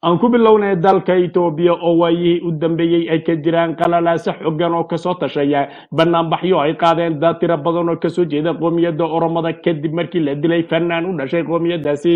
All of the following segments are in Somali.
aan ku bilownay dalka Itoobiya oo waayihii u dambeeyay ay ka jiraan qalalaase xooggan oo ka soo tashaya banaanbaxyo ay qaadeen dad tiro badan oo ka soo jeeda qoomiyadda Oromada kadib markii la dilay fanaan u dhashay qoomiyadaasi.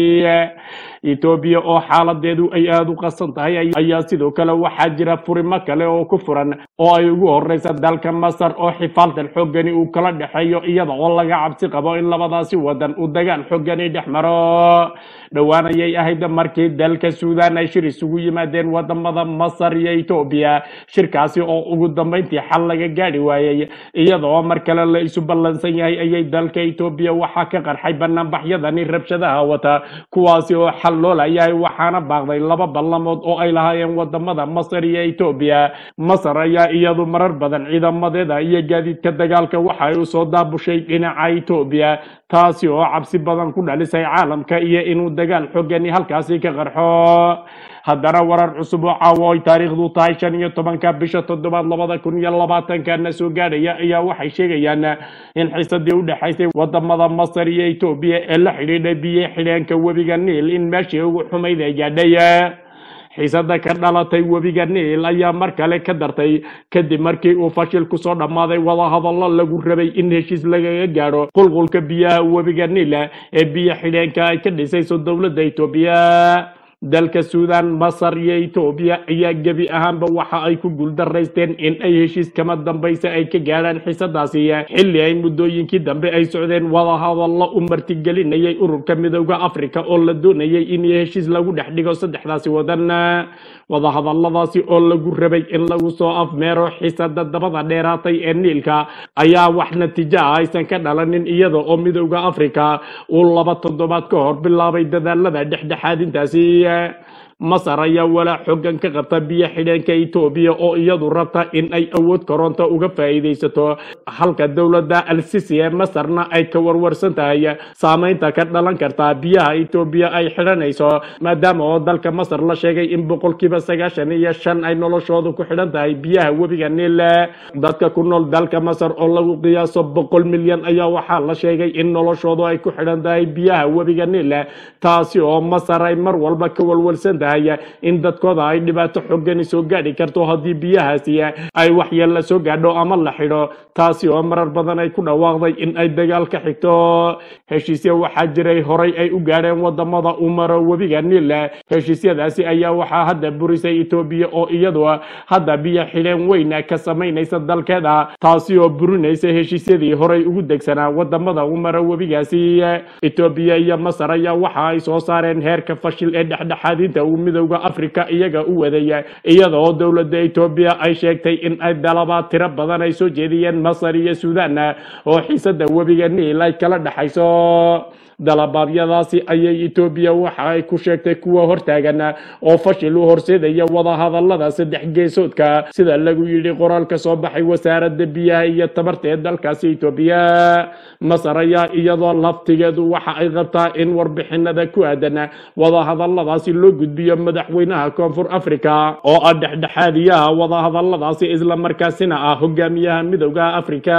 Itoobiya oo xaaladeedu ay aad u qasan tahay ayaa sidoo kale waxaa jira furimo kale oo ku furan oo ay ugu horeysa dalka Masar oo xifaaltan xooggani uu kala dhaxeeyo iyada oo laga cabsi qabo in labadaasi wadan uu dagaal xooggani dhex maro. dhowaan ayay ahayd markii dalka Suudaan ay shir isugu yimaadeen wadamada Masar iyo Itoobiya, shirkaasi oo ugu dambeyntii xal laga gaari waayay iyadoo mar kale la isu ballansan yahay ayay dalka Itoobiya waxaa ka qarxay banaanbaxyadani rabshadaha wata kuwaasi oo xal loo leeyahay waxaana baaqday laba ballamood oo ay lahaayeen wadamada Masar iyo Itoobiya. Masar ayaa iyadu marar badan ciidamadeeda iyo gaadiidka dagaalka waxa ay u soo daabushay dhinaca Itoobiya, taasi oo cabsi badan ku dhalisay caalamka iyo inuu dagaal xoogani halkaasi ka qarxo. haddana warar cusub oo caawa ay taariikhdu tahay 15 bisha 7 2020 na soo gaadhaya ayaa waxay sheegayaan in xiisadii u dhaxaysay wadamada Masar iyo Itoobiya ee la xidhiidhay biyo xidheenka webiga Niil in meeshii ugu xumayd ay gaadhay. xiisada ka dhalatay webiga Niil ayaa mar kale ka dartay kadib markii uu fashil ku soo dhamaaday wadahadallo lagu rabay in heshiis lagaga gaaro qulqulka biyaha webiga Niil ee biyo xidheenka ay ka dhisayso dowladda Itoobiya. dalka Suudaan, Masar iyo Itoobiya ayaa gebi ahaanba waxa ay ku guuldaraysteen in ay heshiis kama dambaysa ay ka gaaraan xiisadaasi xilli ay muddooyinkii dambe ay socdeen wadahadallo u martigelinayay ururka midowga Afrika oo la doonayay in heshiis lagu dhex dhigo saddexdaasi wadan. wadahadalladaasi oo lagu rabay in lagu soo afmeero xiisada dabada dheeraatay ee Niilka ayaa wax natiijo ah aysan ka dhalanin iyada oo midowga Afrika uu 2 toddobaad ka hor bilaabay dadaalada dhexdhexaadintaasi. Masar ayaa walaac xooggan ka qabta biyo xidheenka Itoobiya oo iyadu rabta in ay awood koronto uga faa'iideysato, halka dowladda Al-Sisi ee Masarna ay ka warwarsan tahay saameynta ka dhalan karta biyaha Itoobiya ay xidhanayso, maadaama oo dalka Masar la sheegay in 95% ay noloshoodu ku xidhan tahay biyaha webiga Niil. dadka ku nool dalka Masar oo lagu qiyaaso 100 milyan ayaa waxaa la sheegay in noloshoodu ay ku xidhan tahay biyaha webiga Niil, taasi oo Masar ay mar walba ka walwalsan tahay in dadkooda ay dhibaato xooggan soo gaadhi karto haddii biyahaasi ay waxyeello soo gaadho ama la xidho, taasi oo marar badan ay ku dhawaaqday in ay dagaal ka xigto. heshiisyo waxaa jiray horay ay u gaadheen wadamada u maro webiga Niil. heshiisyadaasi ayaa waxaa hadda burisay Itoobiya oo iyadu hadda biyo xidheen weyn ka samaynaysa dalkeeda, taasi oo burinaysa heshiisyadii horay ugu degsanaa wadamada u maro webigaasi. Itoobiya iyo Masar ayaa waxa ay soo saareen heerka fashil ee dhexdhexaadinta midowga Afrika iyaga u wadaya iyada oo dowladda Itoobiya ay sheegtay in ay dalabaad tiro badan ay soo jeediyeen Masar iyo Suudaan oo xiisada webiga Niil ay kala dhaxayso. dalabaadyadaasi ayay Itoobiya waxa ay ku sheegtay kuwa hortaagan oo fashil u horseedaya wadahadallada saddex geesoodka sida lagu yidhi qoraalka soo baxay wasaaradda biyaha iyo tamarta ee dalkaasi Itoobiya. Masar ayaa iyadoo laftigeedu waxa ay qabtaa in warbixinada ku aadan wadahadalladaasi loo gudbiyo madaxweynaha Koonfur Afrika oo ah dhexdhexaadiyaha wadahadalladaasi isla markaasina ah hogaamiyaha midowga Afrika.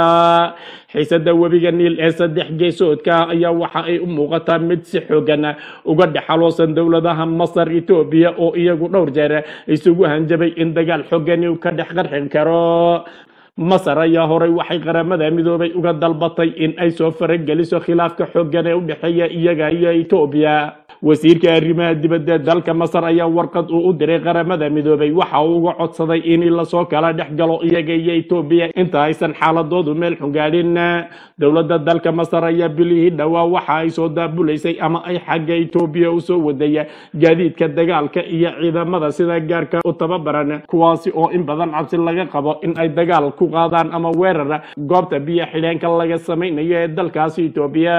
xiisada webiga Niil ee saddex geesoodka ayaa waxa ay u muuqataa mid si xooggan uga dhaxaloosan dowladaha Masar, Itoobiya oo iyagu dhowr jeer isugu hanjabay in dagaal xooggan uu ka dhex qarxin karo. Masar ayaa horay waxay qaramada midoobay uga dalbatay in ay soo farageliso khilaafka xooggan ee u dhaxeeya iyaga iyo Itoobiya. wasiirka arrimaha dibadda dalka Masar ayaa warqad u diray qaramada midoobay waxa uu uga codsaday in la soo kala dhexgalo iyaga iyo Itoobiya inta aysan xaaladoodu meel xun gaadhin. dowladda dalka Masar ayaa bilihii dhawaa waxa ay soo daabuleysay ama ay xagga Itoobiya u soo wadaya gaadiidka dagaalka iyo ciidamada sida gaarka u tababaran, kuwaasi oo in badan cabsi laga qabo in ay dagaal ku qaadaan ama weerar goobta biyo xidheenka laga samaynayo ee dalkaasi Itoobiya.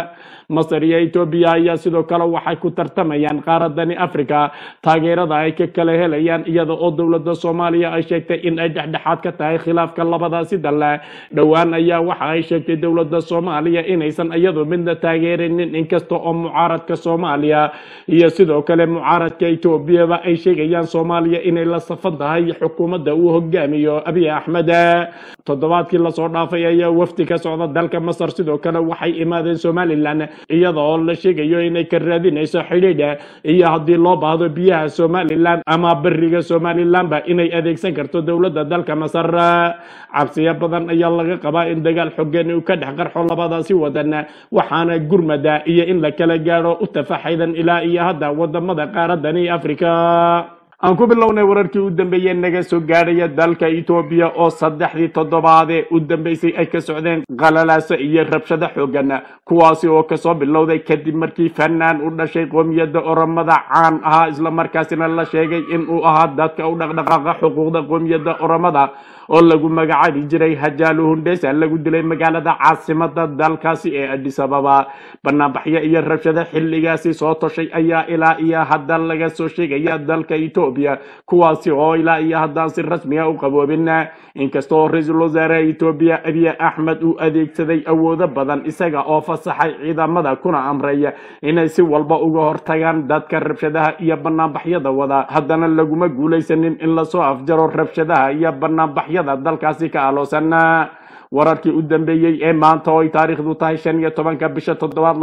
Masar iyo Itoobiya ayaa sidoo kale waxay ku tartamayaan qaaradani Afrika taageerada ay ka kala helayaan iyada oo dowladda Soomaaliya ay sheegtay in ay dhexdhexaad ka tahay khilaafka labadaasi dal. dhowaan ayaa waxa ay sheegtay dowladda Soomaaliya inaysan iyadu midna taageerinin inkasta oo mucaaradka Soomaaliya iyo sidoo kale mucaaradka Itoobiya ay sheegayaan Soomaaliya inay la safan tahay xukuumadda uu hogaamiyo Abiy Ahmed. toddobaadkii lasoo dhaafay ayaa wafdi ka socda dalka masar sidoo kale waxay imaadeen somalilan iyada oo la sheegayo inay ka raadinayso xidhiidha iyo haddii loo baahdo biyaha somalilan ama beriga somalilanba inay adeegsan karto dowladda dalka masar cabsiyo badan ayaa laga qabaa in dagaal xooggan uu ka dhex qarxo labadaasi wadan waxaana gurmada iyo in la kala gaadho u tafaxaydan ilaa iyo hadda wadamada qaaradani afrika aan ku bilownay wararkii u dambeeyay naga soo gaadhaya dalka Itoobiya oo saddexdii toddobaade u dambeysay ay ka socdeen qalalaasa iyo rabshado xooggan kuwaasi oo ka soo bilowday kadib markii fanaan u dhashay qoomiyadda Oromada caan ah isla markaasina la sheegay in uu ahaa dadka u dhaqdhaqaaqa xuquuqda qoomiyadda Oromada oo lagu magacaabi jiray Hajalu Hundeysa lagu dilay magaalada caasimada dalkaasi ee Addis Ababa banaanbaxyo iyo rabshado xilligaasi soo toshay ayaa ilaa iyo hadda laga soo sheegaya dalka Itoobiya kuwaasi oo ilaa iyo hadda si rasmi ah u qaboobin inkastoo ra'iisul wasaaraha Itoobiya Abiy Ahmed uu adeegsaday awoodo badan isaga oo fasaxay ciidamada kuna amray inay si walba uga hortagaan dadka rabshadaha iyo banaanbaxyada wada haddana laguma guuleysanin in la soo afjaro rabshadaha iyo banaanbaxyada dalkaasi ka aloosan wararkii u dambeeyay ee maanta oo ay taariikhdu tahay 15 bisha 7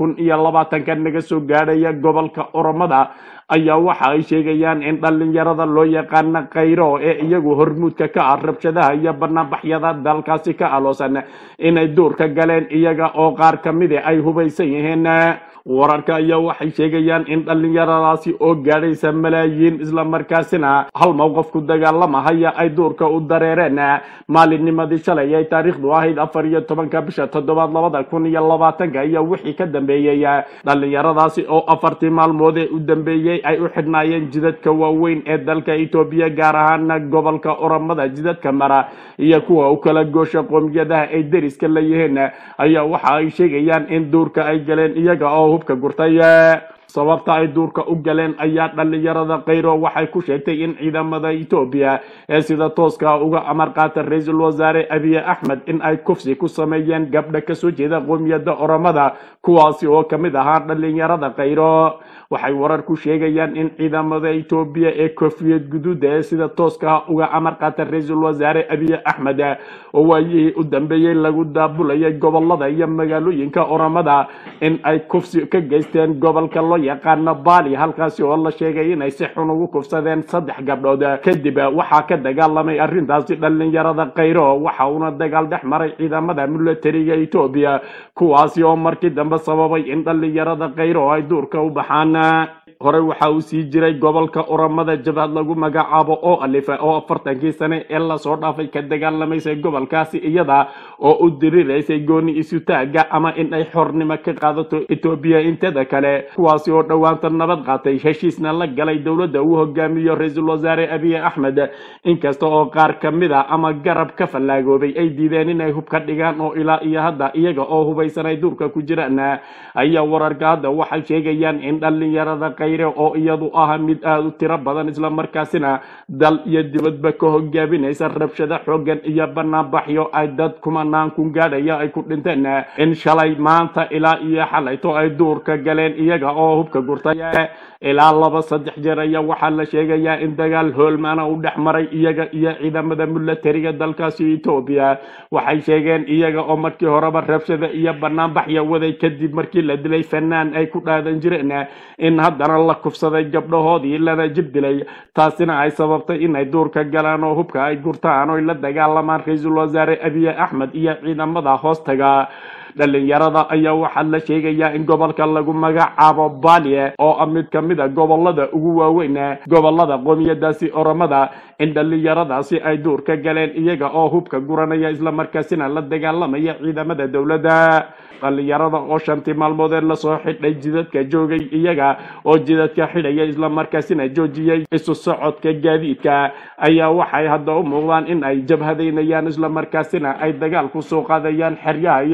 2020 naga soo gaadhaya gobolka Oromada ayaa waxa ay sheegayaan in dhalinyarada loo yaqaan Khayro ee iyagu hormuudka ka ah rabshadaha iyo banaanbaxyada dalkaasi ka aloosan inay duurka galeen iyaga oo qaar kamid ay hubaysan yihiin wararka ayaa waxay sheegayaan in dhalinyaradaasi oo gaadhaysa malaayiin isla markaasina hal mowqif ku dagaalamaya ay duurka u dareereen maalinnimadii shalay ay taariikhdu ahayd 14 bisha 7 2020 ayaa wixii ka dambeeyay dhalinyaradaasi oo 4 maalmood u dambeeyay ay u xidhnaayeen jidadka waaweyn ee dalka Itoobiya gaar ahaan gobolka Oromada jidadka mara iyo kuwa u kala goosha qoomiyadaha ay deriska leeyihiin ayaa waxa ay sheegayaan in duurka ay galeen iyaga oo hubka gurtay sababta ay duurka u galeen ayaa dhalinyarada Khayro waxay ku sheegtay in ciidamada Itoobiya ee sida tooska uga amar qaata ra'iisul wasaare Abiy Ahmed in ay kufsi ku sameeyeen gabdha ka soo jeeda qoomiyadda Oromada kuwaasi oo kamid ahaa dhalinyarada Khayro waxay warar ku sheegayaan in ciidamada Itoobiya ee koofiyad guduud ee sida tooska uga amar qaata ra'iisul wasaare Abiy Ahmed oo waayii u dambeeyay lagu daabulay gobolada iyo magaalooyinka Oromada in ay kufsi ka geysteen gobolka loo yaqaan Bali halkaasi oo la sheegay in ay si xun ugu kufsadeen 3 gabdhood kadib waxa ka dagaalamay arrintaasi dhalinyarada Khayro waxa uu dagaal dhex maray ciidamada militariga Itoobiya kuwaasi oo markii dambe sababay in dhalinyarada Khayro ay duurka u baxaan hore waxa uu sii jiray gobolka Oromada jabhad lagu magacaabo oo alifa oo 40 sano ee la soo dhaafay ka dagaalamayay gobolkaasi iyada oo u diriireysay gooni isu taaga ama in ay xornimo ka qaadato Itoobiya inteeda kale kuwaasi oo dhawaanta nabad qaatay heshiisna la galay dawladda uu hogaamiyo ra'iisul wasaare Abiy Ahmed inkasta oo qaar kamid ah ama garab ka falaagoobay ay diideen inay hub ka dhigaan oo ilaa iyo hadda iyaga oo hubaysanay duurka ku jiraan ayaa wararka hadda waxay sheegayaan in dhalinyarada oo iyadu ah mid aad u tiro badan isla markaasina dal iyo dibadba ka hoggaaminaysa rabshado xooggan iyo banaanbaxyo ay dad kumanaan ku gaadhaya ay ku dhinteen in shalay maanta ilaa iyo xalayto ay duurka galeen iyaga oo hubka gurtay ilaa 2-3 jeer ayaa waxaa la sheegayaa in dagaal hoolmaana u dhex maray iyaga iyo ciidamada militariga dalkaasi Itoobiya waxay sheegeen iyaga oo markii horeba rabshado iyo banaanbaxyo waday kadib markii la dilay fanaan ay ku dhaadan jireen in haddana la kufsaday gabdhahoodii lana jib dilay taasina ay sababtay in ay duurka galaan oo hubka ay gurtaan oo la dagaalamaan ra'iisul wasaare Abiy Ahmed iyo ciidamada hoostaga dhalinyarada ayaa waxaa la sheegayaa in gobolka lagu magacaabo Bali oo mid kamid ah gobolada ugu waaweyn gobolada qoomiyadaasi Oromada in dhalinyaradaasi ay duurka galeen iyaga oo hubka guranaya isla markaasina la dagaalamaya ciidamada dawladda dhalinyarada oo 5 maalmood la soo xidhay jidadka joogay iyaga oo jidadka xidhaya isla markaasina joojiyay isu socodka gaadiidka ayaa waxay hadda u muuqdaan in ay jabhadeynayaan isla markaasina ay dagaal ku soo qaadayaan xeryaha iyo goobaha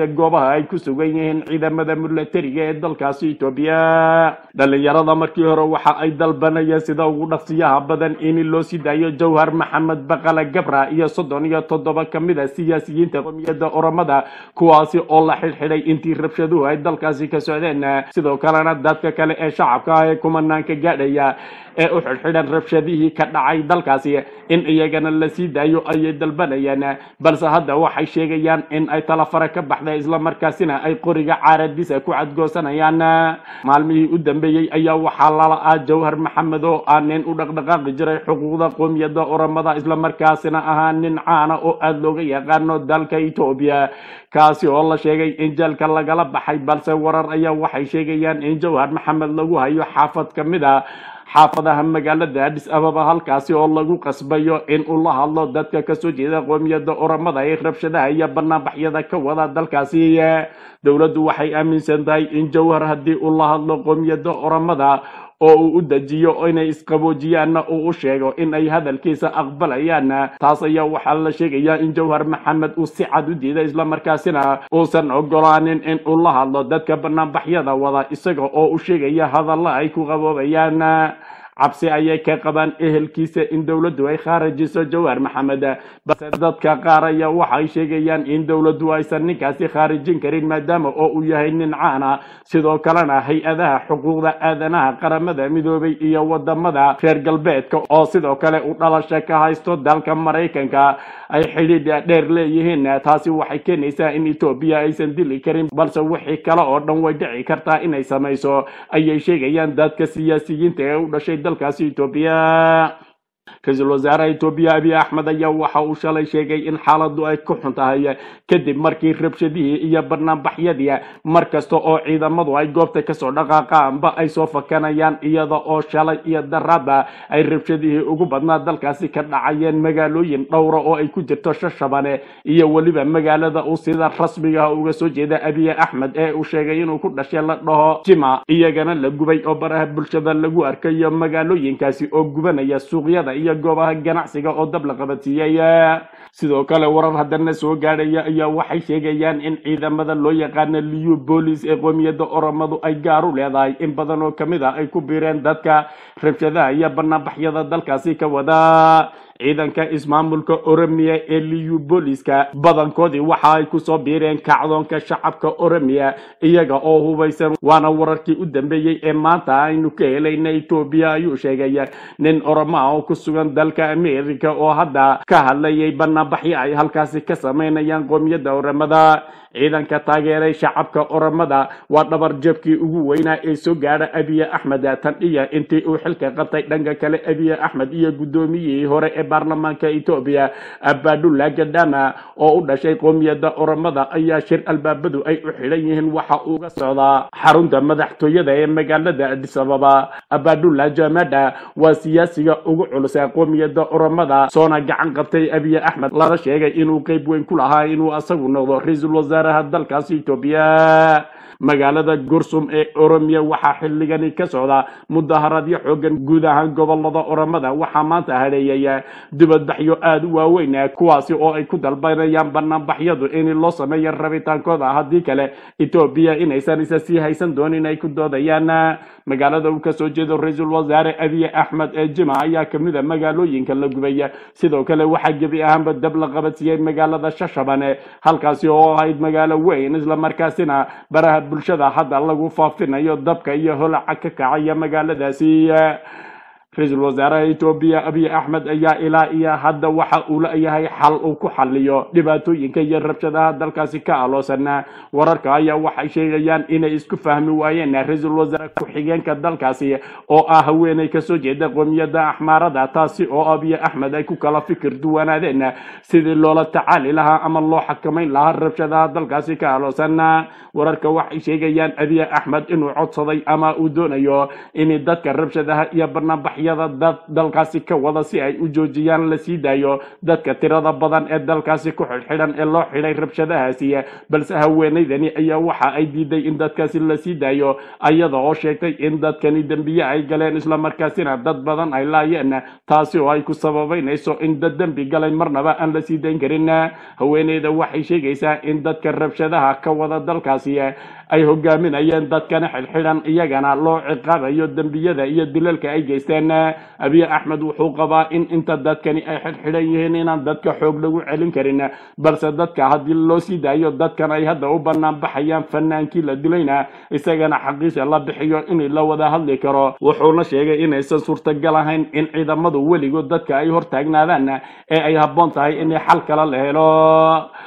ay ku sugan yihiin ciidamada militariga ee dalkaasi Itoobiya. dhalinyarada markii hore waxa ay dalbanayeen sida ugu dhaqsiyaha badan in loo sii daayo Jawhar Maxamed Baqala Gabra iyo 37 kamid ah siyaasiyiinta qowmiyadda Oromada kuwaasi oo la xilxilay intii rabshaduhu ay dalkaasi ka socdeen. sidoo kalena dadka kale ee shacabka ah ee kumanaanka gaadhaya ee u xilxilan rabshadihii ka dhacay dalkaasi in iyagana la sii daayo ayay dalbanayaan, balse hadda waxay sheegayaan in ay talafara ka baxday isla markaasina ay qoriga caaradisa ku cadgoosanayaan. maalmihii u dambeeyay ayaa waxaa lala Jawhar Maxamed oo nin u dhaqdhaqaaqi jiray xuquuqda qowmiyadda Oromada isla markaasina ahaa nin caan ah oo aad looga yaqaano dalka Itoobiya, kaasi oo la sheegay in jeelka lagala baxay, balse warar ayaa waxay sheegayaan in Jawhar Maxamed lagu hayo xaafad kamid ah xaafadaha magaalada Addis Ababa, halkaasi oo lagu qasbayo in uu la hadlo dadka ka soo jeeda qowmiyadda Oromada ee rabshadaha iyo banaanbaxyada ka wada dalkaasi. dowladdu waxay aaminsan tahay in Jawhar haddii uu la hadlo qowmiyadda Oromada oo uu u dajiyo inay isqaboojiyaan uu u sheego in ay hadalkiisa aqbalayaan, taas ayaa waxaa la sheegayaa in Jawhar Maxamed uu si cad u diiday isla markaasina uusan ogolaanin in uu la hadlo dadka banaanbaxyada wada isaga oo u sheegaya hadalla ay ku qaboobayaan. cabsi ayay ka qabaan ehelkiisa in dowladdu ay khaarajiso Jawhar Maxamed, balse dadka qaar ayaa waxay sheegayaan in dowladdu aysan ninkaasi khaarijin karin maadaama oo uu yahay nin caan ah. sidoo kalena hay-adaha xuquuqda aadanaha qaramada midoobay iyo wadamada reer galbeedka oo sidoo kale u dhalasho ka haysto dalka Mareykanka ay xidhiidh dheer leeyihiin. taasi waxay keenaysaa in Itoobiya aysan dili karin, balse wixii kale oo dhan way dhici kartaa inay samayso ayay sheegayaan dadka siyaasiyiinta ee u dhashay dalkaasi Itoobiya. ra-iisul wasaaraha Itoobiya Abiy Ahmed ayaa waxa uu shalay sheegay in xaaladdu ay ku xun tahay kadib markii rabshadihii iyo banaanbaxyadii markasta oo ciidamadu ay goobta ka soo dhaqaaqaanba ay soo fakanayaan, iyada oo shalay iyo darraba ay rabshadihii ugu badnaa dalkaasi ka dhacayeen magaalooyin dhowra oo ay ku jirto Shashabane iyo weliba magaalada uu sida rasmiga ah uga soo jeeda Abiy Ahmed ee uu sheegay inuu ku dhashay la dhaho Jima, iyagana la gubay oo baraha bulshada lagu arkayo magaalooyinkaasi oo gubanaya suuqyada iyo goobaha ganacsiga oo dab la qabatiyay. sidoo kale warar haddana soo gaadhaya ayaa waxay sheegayaan in ciidamada loo yaqaano liyu booliis ee qowmiyadda Oromadu ay gaar u leedahay in badan oo kamid ah ay ku biireen dadka rabshadaha iyo banaanbaxyada dalkaasi ka wada. ciidanka ismaamulka Oromiya ee liyu booliiska badankoodii waxa ay ku soo biireen kacdoonka shacabka Oromiya iyaga oo hubaysan, waana wararkii u dambeeyay ee maanta aynu ka helayna Itoobiya ayuu sheegay nin Oromo ah oo ku sugan dalka Ameerika oo hadda ka hadlayay banaanbaxyo ay halkaasi ka sameynayaan qowmiyadda Oromada. ciidanka taageeray shacabka Oromada waa dhabar jabkii ugu weynaa ee soo gaadha Abiy Ahmed tan iyo intii uu xilka qabtay. dhanka kale Abiy Ahmed iyo gudoomiyihii hore ee baarlamaanka Itoobiya Abadulla Gadama oo u dhashay qowmiyadda Oromada ayaa shir albaabadu ay u xidhan yihiin waxa uu ka socdaa xarunta madaxtooyada ee magaalada Addis Ababa. Abadulla Jamada waa siyaasiga ugu culus ee qowmiyadda Oromada soona gacan qabtay Abiy Ahmed, lana sheegay inuu qayb weyn ku lahaa inuu asagu noqdo ra'iisul wasaaraha dalkaasi Itoobiya. magaalada Gursum ee Oromiya waxaa xilligani ka socda mudaharaadyo xoogan guud ahaan gobolada Oromada. waxaa maanta hareeyay dibadbaxyo aad u waaweyn kuwaasi oo ay ku dalbanayaan banaanbaxyadu in loo sameeyo rabitaankooda, haddii kale Itoobiya inaysan isa sii haysan doonin ay ku doodayaan. magaalada uu ka soo jeedo ra'iisul wasaare Abiy Ahmed ee Jima ayaa kamid ah magaalooyinka la gubay. sidoo kale waxaa gebi ahaanba dab la qabatiyay magaalada Shashabane, halkaasi oo ahayd magaalo weyn isla markaasina baraha bulshada hadda lagu faafinayo dabka iyo holaca ka kacaya magaaladaasi. ra-iisul wasaaraha Itoobiya Abiy Ahmed ayaa ilaa iyo hadda waxa uu leeyahay xal uu ku xalliyo dhibaatooyinka iyo rabshadaha dalkaasi ka aloosan. wararka ayaa waxay sheegayaan inay isku fahmi waayeen ra-iisul wasaare ku-xigeenka dalkaasi oo ah haweeney ka soo jeeda qowmiyadda Axmaarada, taasi oo Abiy Ahmed ay ku kala fikir duwanaadeen sidii loola tacaali lahaa ama loo xakameyn lahaa rabshadaha dalkaasi ka aloosan. wararka waxay sheegayaan Abiy Ahmed inuu codsaday ama uu doonayo in dadka rabshadaha iyo banaanbaxyada banaanbaxyada dalkaasi ka wada si ay u joojiyaan la sii daayo dadka tirada badan ee dalkaasi ku xidhan ee loo xidhay rabshadahaasi balse haweenaydani ayaa waxa ay diiday in dadkaasi la sii daayo ayada oo sheegtay in dadkani dembiye ay galeen islamarkaasina dad badan ay laayeen taasi oo ay ku sababaynayso in dad dembi galay marnaba aan la sii dayn karin haweeneyda waxay sheegaysaa in dadka rabshadaha ka wada dalkaasi ay hogaaminayeen dadkana xidhan iyagana loo ciqaabayo dembiyada iyo dilalka ay geysteen abiy axmed wuxuu qabaa in inta dadkani ay xidhan yihiin inaan dadka xoog lagu celin karin balse dadka haddii loo sii daayo dadkan ay hadda u banaan baxayaan fanaankii la dilayna isagana xaqiisa la bixiyo in la wada hadli karo wuxuuna sheegay inaysan suurtagal ahayn in ciidamadu weligood dadka ay hortaagnaadaan ee ay habboon tahay in xal kala la helo